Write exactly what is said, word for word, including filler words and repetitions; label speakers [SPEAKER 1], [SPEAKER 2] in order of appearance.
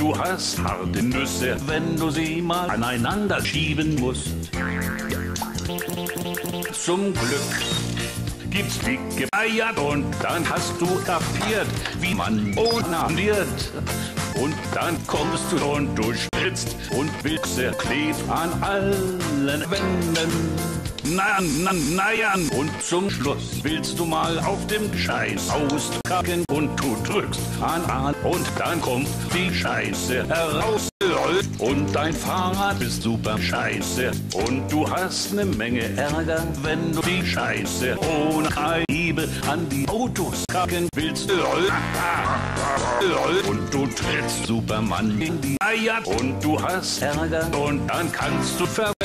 [SPEAKER 1] du hast harte Nüsse, wenn du sie mal aneinander schieben musst. Zum Glück gibt's dicke Eier und dann hast du kapiert, wie man onaniert. Und dann kommst du und du spritzt und Wichse klebt an allen Wänden. Na, na, na ja, und zum Schluss willst du mal auf dem Scheiß auskacken und du drückst an an und dann kommt die Scheiße heraus. Und dein Fahrrad ist super scheiße und du hast ne Menge Ärger, wenn du die Scheiße ohne Liebe an die Autos kacken willst. Und du trittst Superman in die Eier und du hast Ärger und dann kannst du ver